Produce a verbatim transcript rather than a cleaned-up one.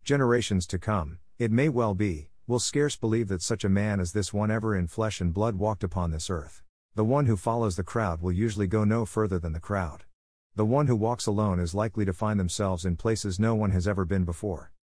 Generations to come, it may well be, will scarce believe that such a man as this one ever in flesh and blood walked upon this earth. The one who follows the crowd will usually go no further than the crowd. The one who walks alone is likely to find themselves in places no one has ever been before.